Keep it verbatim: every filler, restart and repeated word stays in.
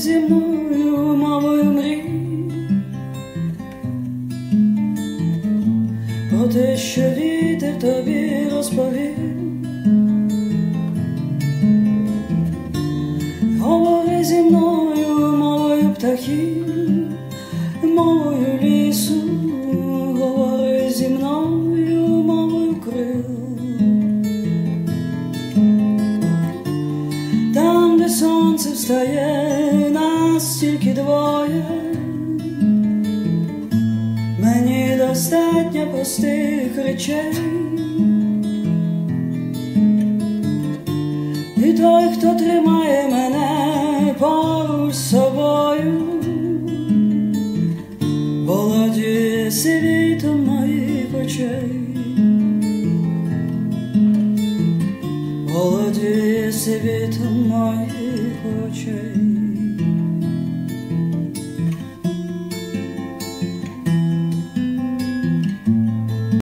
зі мною мовою мрій, про те, що вітер тобі розповів. Говори зі мною мовою птахів, мовою лісу, говори зі мною мовою крил. Там, де сонце встає, нас тільки двоє, мені достатньо простих речей. І той, хто тримає мене поруч з собою, володіє світом моїх очей, володіє світом моїх очей.